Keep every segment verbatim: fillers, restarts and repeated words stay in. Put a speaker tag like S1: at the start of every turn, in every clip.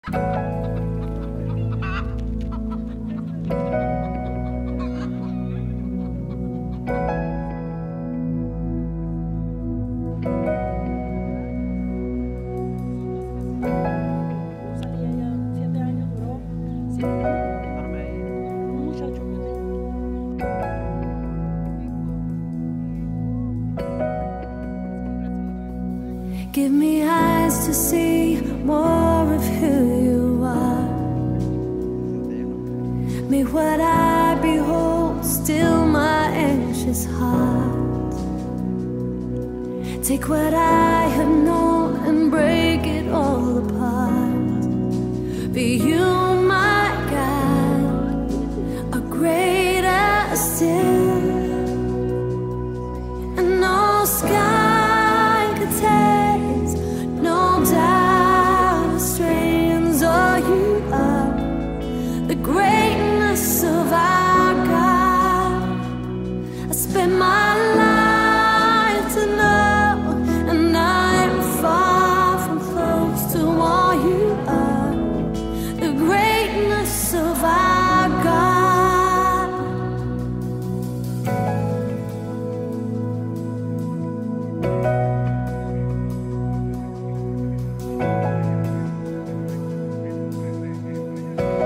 S1: Give me eyes to see more of who you are. May what I behold still my anxious heart. Take what I have known and break it all apart. Be you my God, a greater still. And no sky could taste, no doubt strains all you are. The greatness of our God, I spend my life to know, and I am far from close to all you are. The greatness of our God.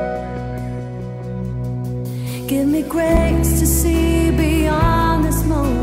S1: Give me grace to see beyond this moment.